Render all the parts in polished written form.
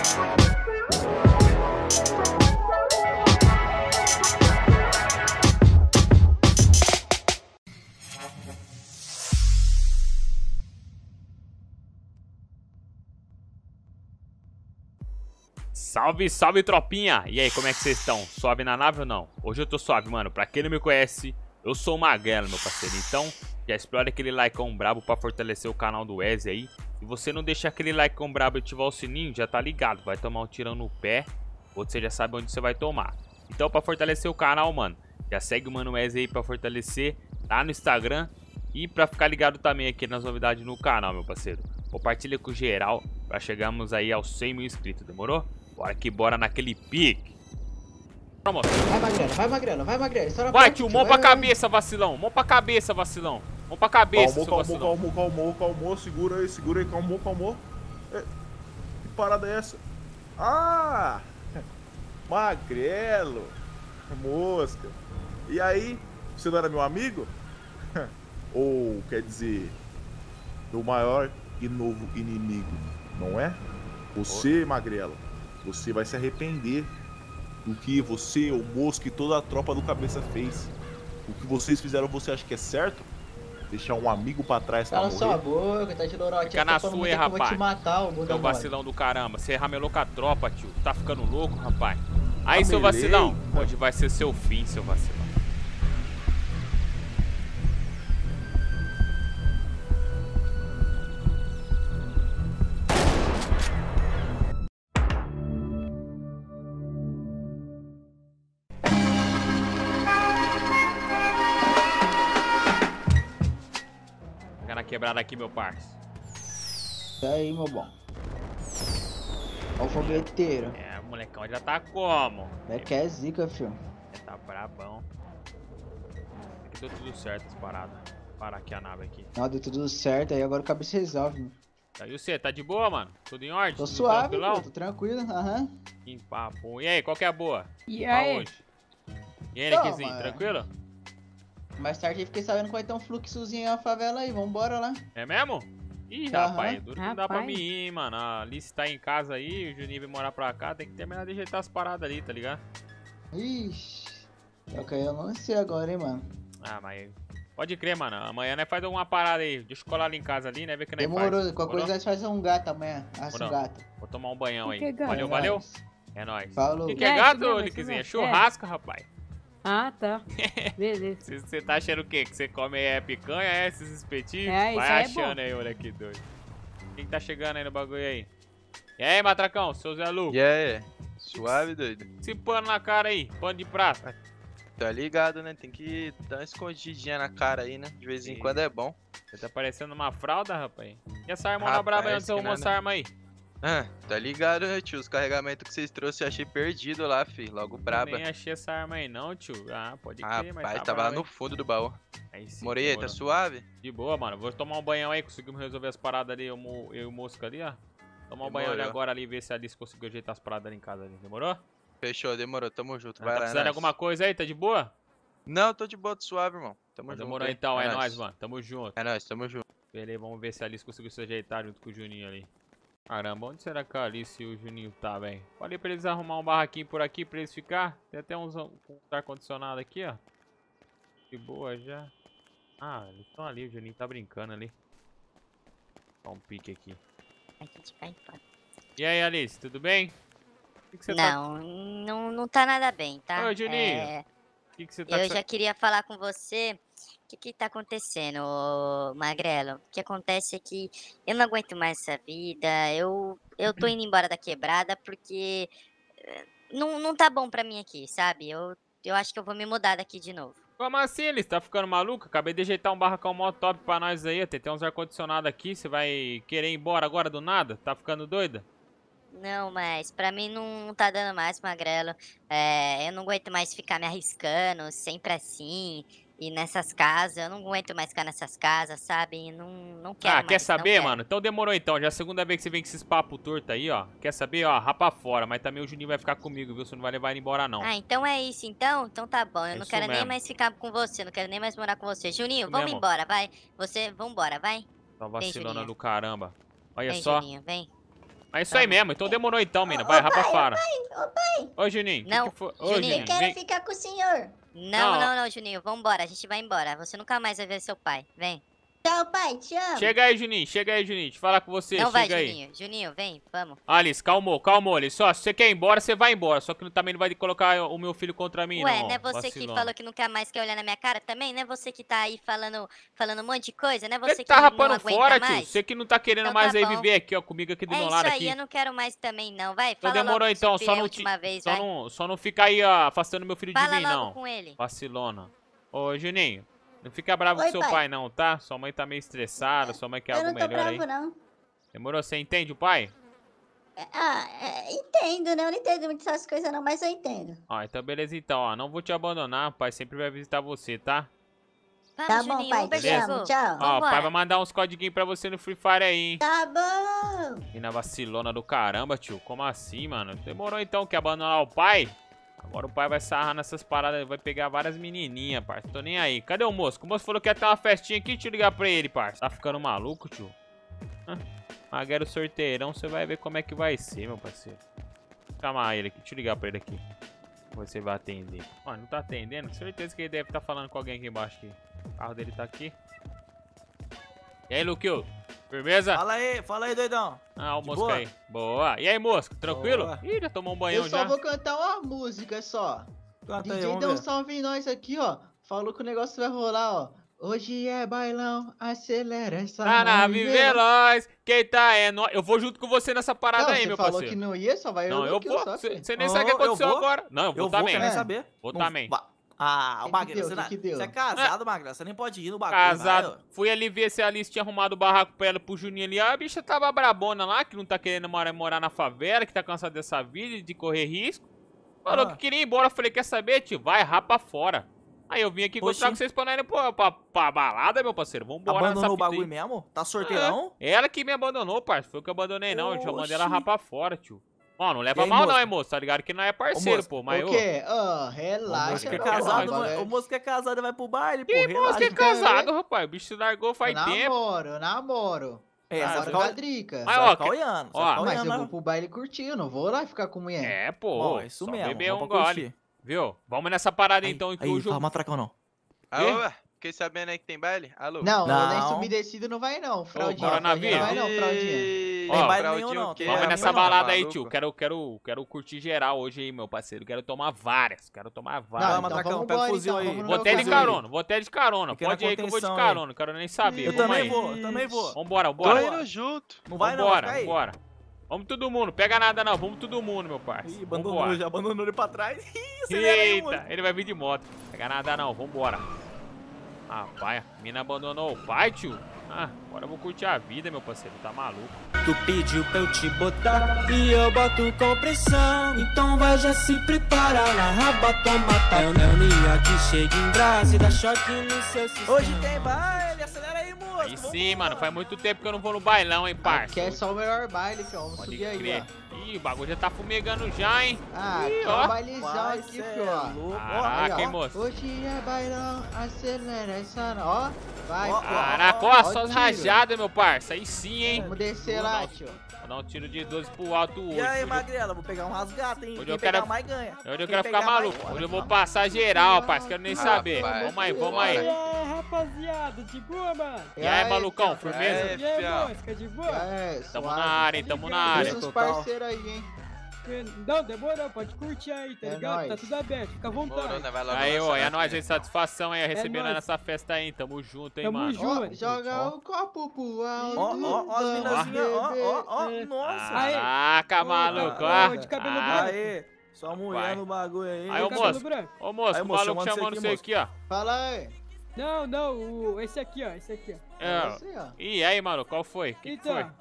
Salve, salve, tropinha! E aí, como é que vocês estão? Suave na nave ou não? Hoje eu tô suave, mano. Pra quem não me conhece, eu sou o Magrelo, meu parceiro. Então, já explora aquele likeão brabo pra fortalecer o canal do Wesley aí. Se você não deixar aquele likeão brabo e ativar o sininho, já tá ligado. Vai tomar um tirão no pé, ou você já sabe onde você vai tomar. Então, pra fortalecer o canal, mano, já segue o Mano Wesley aí pra fortalecer lá no Instagram. E pra ficar ligado também aqui nas novidades no canal, meu parceiro. Compartilha com geral pra chegarmos aí aos 100 mil inscritos, demorou? Bora que bora naquele pique. Vamos. Vai, Magrelo, vai, Magrelo. Vai, tio, mão pra cabeça, vacilão. Mão pra cabeça, vacilão. Mão pra cabeça, seu vacilão. Calmou, segura aí, calmou. Que parada é essa? Ah! Magrelo. Mosca. E aí, você não era meu amigo? Ou, quer dizer, meu maior e novo inimigo, não é? Você, Magrelo. Você vai se arrepender do que você, o Mosca e toda a tropa do Cabeça fez. O que vocês fizeram, você acha que é certo? Deixar um amigo pra trás pra morrer? Cala sua boca, tá de lorotinha. Fica na sua aí, rapaz. Eu vou te matar, o seu vacilão do caramba. Você ramelou com a tropa, tio. Tá ficando louco, rapaz. Aí, seu vacilão. Hoje vai ser seu fim, seu vacilão. Quebrada aqui, meu parça. E aí, meu bom? Ó o fogueteiro. É, o molecão já tá como? É que é zica, filho. Tá brabão. Aqui deu tudo certo as paradas. Parar aqui a nave aqui. Não, deu tudo certo, aí agora o cabeça resolve, mano. E você, tá de boa, mano? Tudo em ordem? Tô tudo suave, pô, tô tranquilo, Que papo. E aí, qual que é a boa? E aí? Hoje? E aí, Nickzinho, tranquilo? Mais tarde eu fiquei sabendo que vai ter um fluxozinho na favela aí, vambora lá. É mesmo? Ih, rapaz, duro que não dá pra mim ir, mano. A Alice tá em casa aí, o Juninho vai morar pra cá, tem que terminar de ajeitar as paradas ali, tá ligado? Ixi, eu quero não sei agora, hein, mano. Ah, mas pode crer, mano. Amanhã nós faz uma parada aí. Deixa eu colar ali em casa ali, né? Ver que nós faz. Demorou, qualquer coisa nós faz um gato amanhã. Assa um gato. Vou tomar um banhão aí. Que Valeu, valeu. É nóis. Falou. O que é gato, Nickzinho? É churrasco, rapaz. Ah, tá. Beleza. Você tá achando o quê? Que você come picanha, esses espetinhos? É, isso vai aí achando é aí, olha que doido. Quem tá chegando aí no bagulho aí? E aí, Matracão, seu Zé Lu? E aí? Suave, doido? Esse pano na cara aí, pano de prata. Tá ligado, né? Tem que dar uma escondidinha na cara aí, né? De vez em quando é bom. Você tá parecendo uma fralda, rapaz. E essa arma na braba aí, onde você arrumou essa arma aí? Ah, tá ligado, né, tio? Os carregamentos que vocês trouxeram eu achei perdido lá, fi. Logo braba. Eu nem achei essa arma aí não, tio. Ah, pode crer, mas rapaz, tava lá no fundo do baú. Aí sim, Morei aí, tá suave? De boa, mano. Vou tomar um banhão aí, conseguimos resolver as paradas ali, eu e o Mosca ali, ó. Tomar um banhão ali agora ali, ver se a Alice conseguiu ajeitar as paradas ali em casa ali. Demorou? Fechou, demorou. Tamo junto. Vai tá lá, precisando de alguma coisa aí? Tá de boa? Não, tô de boa, tô suave, irmão. Tamo junto. Demorou então, é nóis, mano. Tamo junto. É nóis, tamo junto. Beleza, vamos ver se a Alice conseguiu se ajeitar junto com o Juninho ali. Caramba, onde será que a Alice e o Juninho tá, velho? Falei pra eles arrumar um barraquinho por aqui pra eles ficar. Tem até uns ar-condicionado aqui, ó. De boa já. Ah, eles estão ali, o Juninho tá brincando ali. Dá um pique aqui. A gente vai embora. E aí, Alice, tudo bem? Que você não tá nada bem, tá? Ô, Juninho. Que você tá eu já queria falar com você. O que tá acontecendo, Magrelo? O que acontece é que eu não aguento mais essa vida. Eu tô indo embora da quebrada porque não tá bom pra mim aqui, sabe? Eu acho que eu vou me mudar daqui de novo. Como assim, Alice? Tá ficando maluco? Acabei de ajeitar um barracão mó top pra nós aí. Tem uns ar-condicionado aqui. Você vai querer ir embora agora do nada? Tá ficando doida? Não, mas pra mim não tá dando mais, Magrelo. Eu não aguento mais ficar me arriscando sempre assim. E nessas casas, eu não aguento mais ficar nessas casas, sabe? Não quero mais. Quer saber, mano? Então demorou então. Já é a segunda vez que você vem com esses papos tortos aí, ó. Quer saber, ó? Rapa fora. Mas também o Juninho vai ficar comigo, viu? Você não vai levar ele embora, não. Ah, então é isso, então? Então tá bom. Eu não quero mesmo. nem mais ficar com você. Não quero nem mais morar com você. Juninho, Isso vamos mesmo. embora, vai. Vambora, vai. Tá vacilona Juninho. do caramba. Olha Vem, só. Juninho, vem. É isso aí mesmo. Então demorou então, mina. Vai, rapa fora. Ô, pai, Ô, Juninho. Não, que foi? Ô, Juninho, Juninho. eu quero Vem. ficar com o senhor. Não, Juninho. Vambora, a gente vai embora. Você nunca mais vai ver seu pai. Vem. Tchau, pai, te amo. Chega aí, Juninho. Chega aí, Juninho. Deixa eu falar com você. Não vai, Chega aí. Juninho. Juninho, vem, vamos. Alice, calmou, Alice. Só, se você quer ir embora, você vai embora. Só que também não vai colocar o meu filho contra mim, Ué, não. não é você que vacilona. falou que nunca mais quer olhar na minha cara também? Não é você que tá aí falando um monte de coisa? Não é Você você que tá não rapando aguenta fora, mais? tio. Você que não tá querendo Então mais tá aí bom. viver aqui, ó, comigo aqui do É meu isso lado aí, aqui. eu não quero mais também não. Vai, Então fala demorou logo então, com seu só filho não a última vez, vai. só não fica aí ó, afastando meu filho de Fala mim, logo não. com ele. Vacilona. Ô, Juninho, não fica bravo Oi, com seu pai. pai, não, tá? Sua mãe tá meio estressada, sua mãe quer Eu algo não tô melhor aí. bravo, não. Demorou? Você entende o pai? Entendo, né? Eu não entendo muito essas coisas, não, mas eu entendo. Ó, então beleza então, ó. Não vou te abandonar, o pai sempre vai visitar você, tá? Vamos, Tá bom, Juninho, pai, Uber te chegou. amo, tchau. Ó, o pai Vambora. vai mandar uns codiguinhos pra você no Free Fire aí, hein? Tá bom. E na vacilona do caramba, tio. Como assim, mano? Demorou então, quer abandonar o pai? Agora o pai vai sarrar nessas paradas, vai pegar várias menininhas, parça. Tô nem aí. Cadê o moço? O moço falou que ia ter uma festinha aqui, deixa eu ligar pra ele, parça. Tá ficando maluco, tio? Maguero sorteirão, você vai ver como é que vai ser, meu parceiro. Vou chamar ele aqui, deixa eu ligar pra ele aqui. Você vai atender. Ó, não tá atendendo? Certeza que ele deve estar falando com alguém aqui embaixo aqui. O carro dele tá aqui. E aí, Luquio? Firmeza? Fala aí, doidão. Ah, o De Mosca boa? aí. Boa. E aí, Mosca? Tranquilo? Boa. Ih, já tomou um banhão Eu só já? vou cantar uma música só. Canta aí, DJ vamos deu um ver. salve em nós aqui, ó. Falou que o negócio vai rolar, ó. Hoje é bailão, acelera essa Tá na nave Veloz, quem tá é nós. Eu vou junto com você nessa parada Não, aí, você meu falou parceiro. que não ia, só vai Não, eu que vou. só, filho. Você nem sabe o que Eu aconteceu vou? agora. Não, eu vou também. quero nem É. saber. Vou Não também. Ah, o Que Magrelo, deu? você, Que deu? você é casado, Magrelo, você nem pode ir no bagulho. Casado. vai, ó. Fui ali ver se a Alice tinha arrumado o barraco pra ela pro Juninho ali. A bicha tava brabona lá, que não tá querendo morar na favela, que tá cansada dessa vida, de correr risco. Falou que queria ir embora. Eu falei, quer saber, tio? Vai, rapa fora. Aí eu vim aqui encontrar Oxi. com vocês pra nós ir pra balada, meu parceiro. Vambora Abandonou o fita aí. bagulho mesmo? Tá sorteirão? É, ela que me abandonou, parça. Foi eu que abandonei, não. Eu já mandei ela Oxi. rapar fora, tio. Ó, não leva E aí, mal não, moça? hein, moço. Tá ligado que não é parceiro, moça, pô. Mas O ô, quê? Ó, O relaxa. moço que é meu casado, bagulho. o moço que é casado vai pro baile, pô. que moço que é relaxa. casado, rapaz. O bicho se largou faz Eu tempo. namoro. É, Ah, você vai Agora ficar com a olhando. Drica. Mas, Você ó, vai ficar olhando. ó, Você vai ficar Mas eu olhando, vou né? pro baile curtir, eu não vou lá ficar com mulher. É, pô. Ó, isso só mesmo. beber vamos um pra gole. curtir. Viu? Vamos nessa parada Aí, então, que aí, o jogo... fala matracão não. Alô, fiquei sabendo aí que tem baile? Alô? Não, Não. nem subdescido não vai não, fraldinha. coronavírus. Fraldinha não vai não, fraldinha. Ih, Ó, baile fraldinha nenhum, o não. quê? Vamos É, nessa não, balada aí, maluco? tio. Quero curtir geral hoje aí, meu parceiro. Quero tomar várias. Quero tomar Não, várias. Vai, matracão, vamos pega o embora, fuzil aí. vamos no Vou meu até de carro. carona. Fica na Pode ir aí que eu vou de contenção carona. Não quero nem saber. Eu Vamos também aí. vou, eu também vou. Vambora. Tô indo junto. Não vai não, vai Vambora, ficar aí. vambora. Vamos todo mundo. Pega nada não. Vamos todo mundo, meu Ih, parceiro. abandonou, Vambora. já abandonou ele pra trás. Ih, acelera aí, moço. Eita, ele vai vir de moto. Pega nada não. Vambora. Ah, pai. A mina abandonou o pai, tio. Ah, agora eu vou curtir a vida, meu parceiro. Tá maluco. Tu pediu pra eu te botar e eu boto com pressão. Então vai, já se prepara na raba, toma tá. É o Nia que chega em brasa e dá choque no seu sistema. Hoje tem baile, acelera aí, moço. Aí sim, mano. Faz muito tempo que eu não vou no bailão, hein, parça. Aqui é só o melhor baile, filho. Vamos Pode subir aí, crer. ó. Ih, o bagulho já tá fumegando já, hein. Ah, Ih, aqui é ó. um bailezão Vai, aqui, cê filho, é ó. louco. Caraca, Aí, hein, ó. moço. Hoje é bailão, acelera essa... Ó, vai, Ó, filho. Caraca, ó, Ó só o as tiro. rajadas, meu parça. Aí sim, hein. Vamos descer lá, tio. Vou dar um tiro de 12 pro alto hoje. E aí, Hoje eu- Magrela, vou pegar umas gatas, hein? Hoje Quem eu quero- pegar mais ganha. Hoje eu Quem quero ficar pegar mais- maluco. Hoje eu vou passar geral, parça. Quero nem saber. Rapaz, Vamos aí, vamos bora. aí. É, rapaziada, de boa, mano? E aí, malucão, filho? firmeza? É, E aí, fião. mosca, de boa? É, Tamo suave. na área, hein, tamo na área. Deixa os Total. parceiros aí, hein. Não, demorou, pode curtir aí, tá É ligado? Tá nóis. tudo aberto, fica à Demorou, vontade. né? Vai logo Aí, ó, lançar é na nóis aí, frente. satisfação aí, recebendo nóis. nessa festa aí, tamo junto, hein, Tamo mano. junto. Ó, joga o copo pro alto. Ó, as minazinhas, ó, É. nossa. Aí. Caraca, maluco, Ô, ó. de cabelo Ah, branco. Aê, sua mulher Vai. no bagulho aí. Aí, ô, Cabelo moço. branco. Ô, moço, Aí, o moço, maluco chamando chamando você você aqui, aqui, ó. Fala aí. Não, esse aqui, ó, esse aqui, ó. É. Você, ó. E aí, maluco, qual foi? Que Então, foi?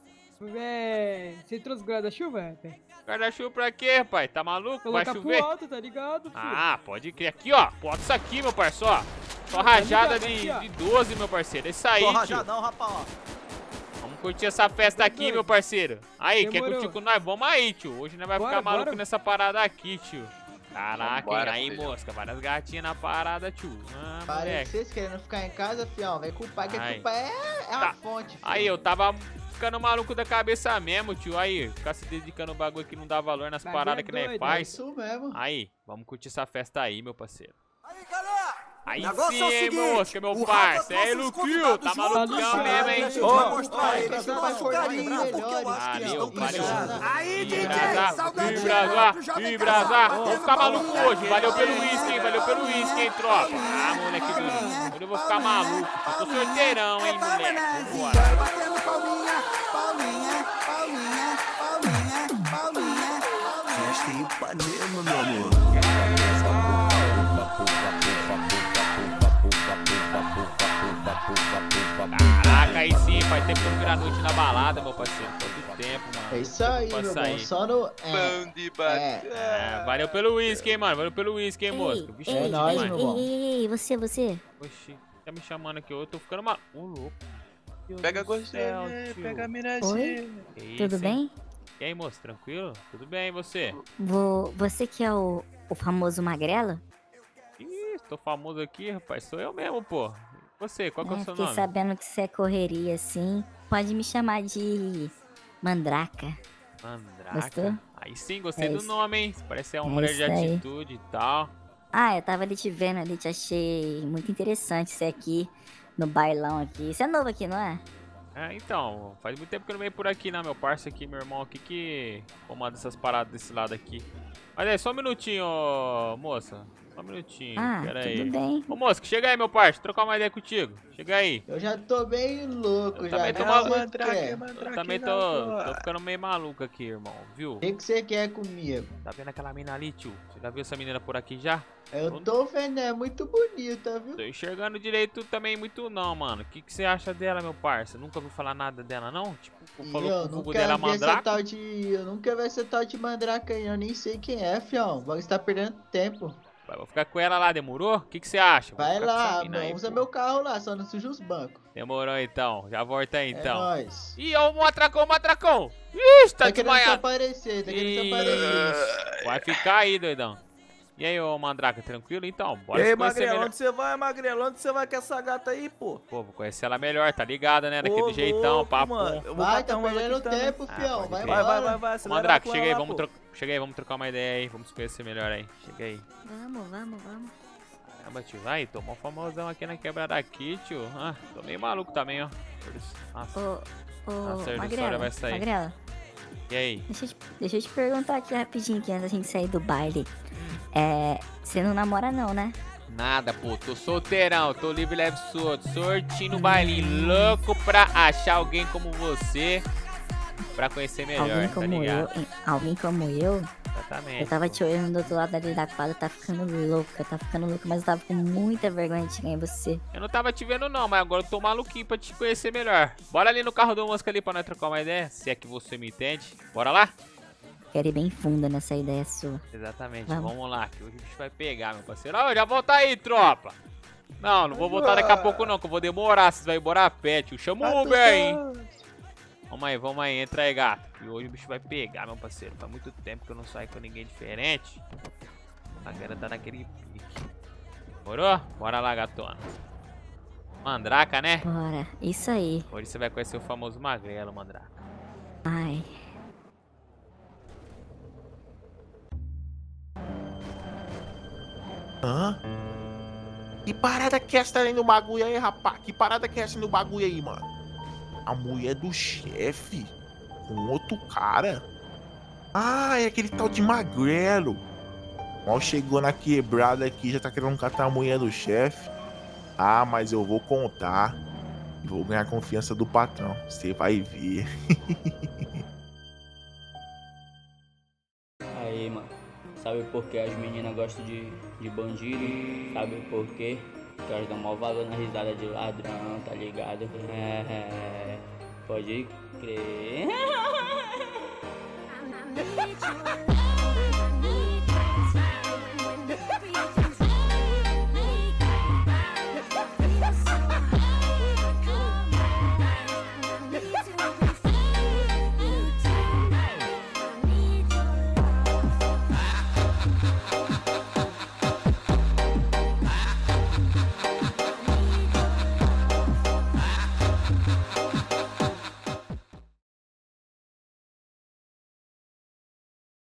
você trouxe guarda-chuva, rapaz? Guarda-chuva pra quê, rapaz? Tá maluco? Vai Colocar chover? pro alto, tá ligado, filho? Ah, pode crer. Aqui, ó. Bota isso aqui, meu parceiro, ó. Só rajada ligado, de, aqui, ó. de 12, meu parceiro. É isso aí, Tô tio. rajadão, rapaz, ó. Vamos curtir essa festa aqui, doido. meu parceiro. Aí, quer Demorou. curtir com nós? Vamos aí, tio. Hoje nós vai Bora, ficar maluco bora. nessa parada aqui, tio. Caraca, Vambora, hein? Aí, filho. mosca. Várias gatinhas na parada, tio. Ah, Parece moleque. vocês querendo ficar em casa, fião. Vem com o pai, que Ai. o pai é a Tá. fonte. filho. Aí, eu tava ficando maluco da cabeça mesmo, tio. Aí, ficar se dedicando ao bagulho que não dá valor nas paradas que nós faz. Isso mesmo. Aí, vamos curtir essa festa aí, meu parceiro. Aí, galera! Aí negócio sim, é o hein, seguinte, mosca, meu o parça. Rafa É, trouxe os Luquinho, tá convidados malucão juntos, mesmo, hein? gente vai mostrar a eles o vai nosso formar carinho, melhores, porque eu acho que eles Valeu, estão precisando. Aí, DJ, Brasar, saudade Brasar. Vou ficar maluco hoje. Valeu pelo uísque, hein? Valeu pelo uísque, hein, tropa? Ah, moleque duro. Hoje eu vou ficar maluco. Eu tô sorteirão, hein, moleque. Vambora. Vai batendo palminha, palminha, palminha, palminha, palminha. Festa em Ipanema, meu amor. Caraca, aí sim, faz tempo que eu não viro a noite na balada, meu parceiro. Quanto tempo, mano. É isso aí, Pra meu sair. bom. Só no... Bom de bater. Valeu pelo uísque, hein, mano. Valeu pelo uísque, hein, moço. Vixe, É nóis, meu bom. Ei, você. Oxi, tá me chamando aqui. Eu tô ficando maluco. Ô, louco. Deus Pega do gosto, céu, tio. pega a mirazinha. Que isso, Tudo hein? bem? E aí, moço, tranquilo? Tudo bem, e você? Você que é o famoso magrelo? Ih, tô famoso aqui, rapaz. Sou eu mesmo, pô. Você, qual que é o seu Fiquei nome? sabendo que você é correria assim. Pode me chamar de Mandraca. Mandraca. Gostou? Aí sim, gostei É do isso. nome, hein? Parece uma É mulher de isso aí. atitude e tal. Ah, eu tava ali te vendo ali, te achei muito interessante você aqui no bailão aqui. Você é novo aqui, não é? É, então, faz muito tempo que eu não venho por aqui, né? Meu parceiro aqui, meu irmão aqui, que comanda essas paradas desse lado aqui. Mas aí, só um minutinho, ô, moça. Só um minutinho, Ah, pera tudo aí. bem. Ô, moça, chega aí, meu parceiro, trocar uma ideia contigo. Chega aí. Eu já tô bem louco, Eu já. também O tô que maluco. você quer? Eu também tô ficando meio maluco aqui, irmão, viu? O que você quer comigo? Tá vendo aquela mina ali, tio? Você já viu essa menina por aqui já? Eu tô vendo, é muito bonita, viu? Tô enxergando direito também muito não, mano. O que você acha dela, meu parça? Nunca ouviu falar nada dela, não? Tipo, E falou eu que o vulgo nunca dela é vi essa mandraca? tal de... Eu nunca vi essa tal de mandraca aí, eu nem sei quem é, fião. Você tá perdendo tempo. Vou ficar com ela lá, demorou? O que você acha? Vou Vai ficar com essa lá, mina aí, usa pô. meu carro lá, só não suja os bancos. Demorou então, já volta aí então. É nóis. Ih, ó, o matracão! Ih, tá Tá querendo desmaiado! desaparecer, tá querendo Ih, desaparecer. vai ficar aí, doidão. E aí, ô Mandraca, tranquilo? Então, bora E aí, se conhecer Magrelo, melhor. onde você vai, Magrelo? Onde você vai com essa gata aí, pô? Pô, vou conhecer ela melhor, tá ligada, né? Daquele Ô, jeitão, louco, papo. mano. Eu vou Vai, bater tá umas perdendo aqui também. tempo, fião. pode Vai crer. embora. Vai, Ô, acelera Mandraca, com chega aí, ela lá, chega aí, vamos trocar uma ideia aí. Vamos se conhecer melhor aí. Chega aí. Vamos. Caramba, tio, vai, tomou um famosão aqui na quebrada aqui, tio. Ah, tô meio maluco também, ó. Nossa, Ô, a Magrelo, vai sair. Magrelo, e aí? deixa eu te perguntar aqui rapidinho, que antes da gente sair do baile. Você não namora não, né? Nada, pô, tô solteirão, tô livre, leve, solto, sortindo bailinho, louco pra achar alguém como você, pra conhecer melhor, Alguém tá como ligado? alguém como eu? Exatamente. Eu tava te olhando do outro lado ali da quadra, tá ficando louca, mas eu tava com muita vergonha de chegar em você. Eu não tava te vendo não, mas agora eu tô maluquinho pra te conhecer melhor. Bora ali no carro do Mosca ali pra nós trocar uma ideia, se é que você me entende. Bora lá? Quero ir bem funda nessa ideia sua. Exatamente, Vamos. vamos lá, que hoje o bicho vai pegar, meu parceiro. Ó, já volta aí, tropa. Não, não vou voltar daqui a pouco não, que eu vou demorar, vocês vão embora a pé, tio. Chama o Uber aí. Vamos aí, entra aí, gato. E hoje o bicho vai pegar, meu parceiro. Faz muito tempo que eu não saio com ninguém diferente. A galera tá naquele pique. Morou? Bora lá, gatona. Mandraca, né? Bora, isso aí. Hoje você vai conhecer o famoso Magrelo, Mandraca. Ai. Hã? Que parada que é essa aí no bagulho aí, rapaz? Que parada que é essa no bagulho aí, mano? A mulher do chefe com outro cara? Ah, é aquele tal de Magrelo. Mal chegou na quebrada aqui, já tá querendo catar a mulher do chefe. Ah, mas eu vou contar. Vou ganhar a confiança do patrão. Você vai ver. Aí, mano, sabe por que as meninas gostam de bandido? Sabe por quê? Porque elas dão maior valor na risada de ladrão, tá ligado? Pode crer.